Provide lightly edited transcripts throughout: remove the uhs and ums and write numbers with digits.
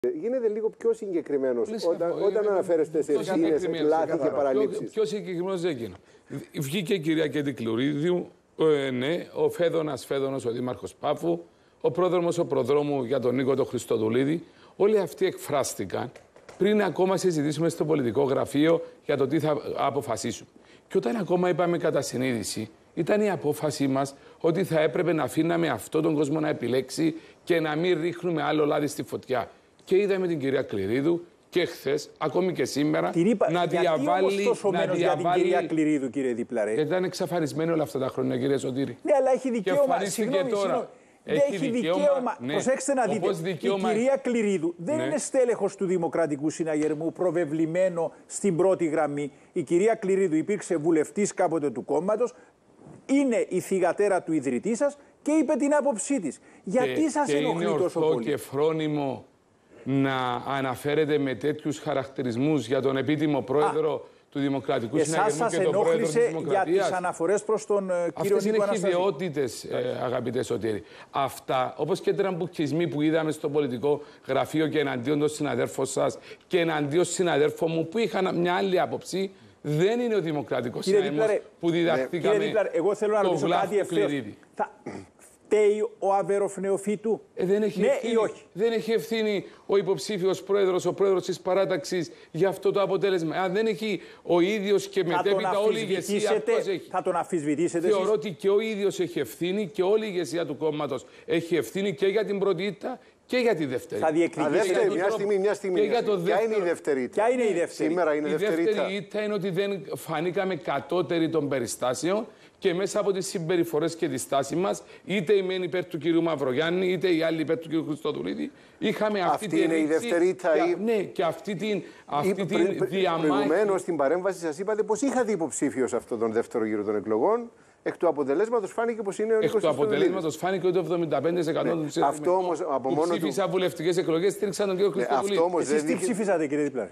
Γίνεται λίγο πιο συγκεκριμένος όταν αναφέρεστε σε ευθύνες, λάθη και παραλήψεις. Πιο συγκεκριμένος έγινε. Βγήκε η κυρία Κέτη Κλουρίδου, ναι, ο Φέδωνας, ο δήμαρχος Πάφου, ο πρόδρομος ο προδρόμου για τον Νίκο τον Χριστοδουλίδη. Όλοι αυτοί εκφράστηκαν πριν ακόμα συζητήσουμε στο πολιτικό γραφείο για το τι θα αποφασίσουν. Και όταν ακόμα είπαμε κατά συνείδηση, ήταν η απόφασή μας ότι θα έπρεπε να αφήναμε αυτόν τον κόσμο να επιλέξει και να μην ρίχνουμε άλλο λάδι στη φωτιά. Και είδαμε την κυρία Κληρίδου και χθες, ακόμη και σήμερα, να διαβάλει. Για την κυρία Κληρίδου, κύριε Δίπλαρε. Γιατί ήταν εξαφανισμένη όλα αυτά τα χρόνια, κύριε Σωτήρη. Ναι, αλλά έχει δικαίωμα. Συγγνώμη. Έχει δικαίωμα. Ναι. Προσέξτε να δείτε. Η κυρία Κληρίδου δεν είναι στέλεχος του Δημοκρατικού Συναγερμού, προβεβλημένο στην πρώτη γραμμή. Η κυρία Κληρίδου υπήρξε βουλευτής κάποτε του κόμματος, είναι η θυγατέρα του ιδρυτή σας και είπε την άποψή της. Γιατί σας ενοχλεί τόσο πολύ? Είναι ορθό και φρόνιμο να αναφέρεται με τέτοιους χαρακτηρισμούς για τον επίτιμο πρόεδρο του Δημοκρατικού Συναγερμού και τον πρόεδρο της Δημοκρατίας? Για τις αναφορές προς τον κύριο Νίκο Αναστασίου. Αυτές είναι χυδαιότητες, αγαπητέ Σωτήρη. Αυτά, όπως και τραμπουκισμοί που είδαμε στο πολιτικό γραφείο και εναντίον των συναδέρφων σας και εναντίον συναδέρφων μου που είχαν μια άλλη άποψη, δεν είναι ο Δημοκρατικός Συναγερμός που διδαχθήκαμε. Κύριε Δίπλαρε, εγώ θέλω να ρωτήσω κάτι ευθέως. Φταίει ο Αβέροφ Νεοφύτου, δεν έχει ναι ευθύνη, ή όχι? Δεν έχει ευθύνη ο υποψήφιος πρόεδρος, ο πρόεδρος της παράταξης για αυτό το αποτέλεσμα. Αν δεν έχει ο ίδιος και μετέπειτα όλη η ηγεσία, αυτός έχει. Θα τον αμφισβητήσετε? Θεωρώ ότι και ο ίδιος έχει ευθύνη και όλη η ηγεσία του κόμματος έχει ευθύνη και για την πρώτη ήττα και για τη δεύτερη. Θα διεκδικήσετε μια στιγμή. Ποια είναι η δεύτερη ήττα? Ποια είναι η δεύτερη? Σήμερα είναι η δεύτερη ήττα είναι ότι δεν φανήκαμε κατώτεροι των περιστάσεων και μέσα από τις συμπεριφορές και τη στάση μας, είτε η μεν υπέρ του κ. Μαυρογιάννη, είτε η άλλη υπέρ του κ. Χριστοδουλίδη, είχαμε αυτή την είναι η δεύτερη ήττα. Ναι, και αυτή την διαμάχη. Προηγουμένως στην παρέμβαση σας είπατε πως είχατε υποψήφιο σε αυτόν τον δεύτερο γύρο των εκλογών. Εκ του αποτελέσματος φάνηκε πως είναι ο Νίκος Χριστοδουλίδης. Εκ του αποτελέσματος φάνηκε ότι το 75% των ψήφισαν. Που ψήφισαν βουλευτικές εκλογές στήριξαν τον κ. Χριστοδουλίδη. Εσείς τι ψήφισατε, κύριε Δίπλαρε?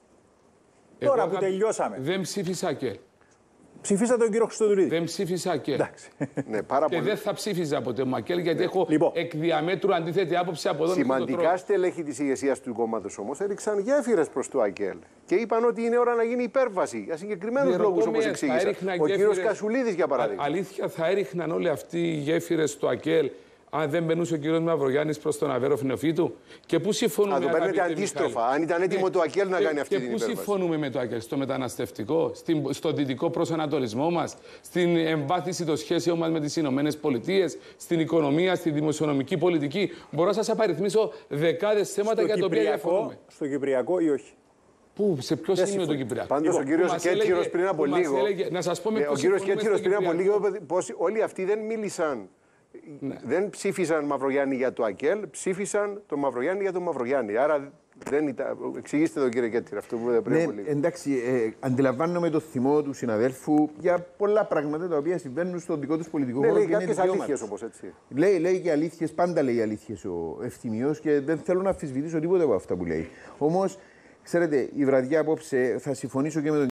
Τώρα που τελειώσαμε. Δεν ψήφισα και. Ψηφίσατε τον κύριο Χριστοδουλίδη? Δεν ψήφισα και. Ναι, πάρα και πολύ. δεν θα ψήφιζα ποτέ Μακέλ, γιατί έχω εκ διαμέτρου αντίθετη άποψη από εδώ. Σημαντικά στελέχη της ηγεσίας του κόμματος όμως έριξαν γέφυρες προς το ΑΚΕΛ και είπαν ότι είναι ώρα να γίνει υπέρβαση για συγκεκριμένους λόγους, όπως εξήγησα. Ο κύριος Κασουλίδης, για παράδειγμα. Αλήθεια, θα έριχναν όλοι αυτοί οι γέφυρες στο ΑΚΕΛ αν δεν μπαινούσε ο κύριος Μαυρογιάννης προς τον Αβέροφ Νεοφύτου? Και πού συμφωνούμε? Αν το παίρνετε αντίστροφα, αν ήταν έτοιμο το ΑΚΕΛ να κάνει αυτή την υπέρβαση. Και πού συμφωνούμε με το ΑΚΕΛ? Στο μεταναστευτικό, στο δυτικό προσανατολισμό μας, στην εμβάθυνση των σχέσεων μας με τις Ηνωμένες Πολιτείες, στην οικονομία, στη δημοσιονομική πολιτική. Μπορώ να σας απαριθμίσω δεκάδες θέματα για τα οποία διαφωνούμε. Στο Κυπριακό ή όχι? Πού, σε ποιο σημείο το Κυπριακό? Πάντως ο κύριος Κέτκυρος πριν από λίγο. Να σας πω με ο κύριος Κέτκυρος πριν από λίγο πως όλοι αυτοί δεν μίλησαν. Ναι. Δεν ψήφισαν Μαυρογιάννη για το ΑΚΕΛ, ψήφισαν τον Μαυρογιάννη για τον Μαυρογιάννη. Άρα δεν ήταν. Εξηγήστε το, κύριε Κέτκυρα, αυτό που είπατε πριν από λίγο. Εντάξει, αντιλαμβάνομαι το θυμό του συναδέλφου για πολλά πράγματα τα οποία συμβαίνουν στον δικό του πολιτικό χώρο. Λέει κάποιες αλήθειες όμως, έτσι. Λέει και αλήθειες, πάντα λέει αλήθειες ο Ευθυμίος και δεν θέλω να αμφισβητήσω τίποτα από αυτά που λέει. Όμως, ξέρετε, η βραδιά απόψε θα συμφωνήσω και με τον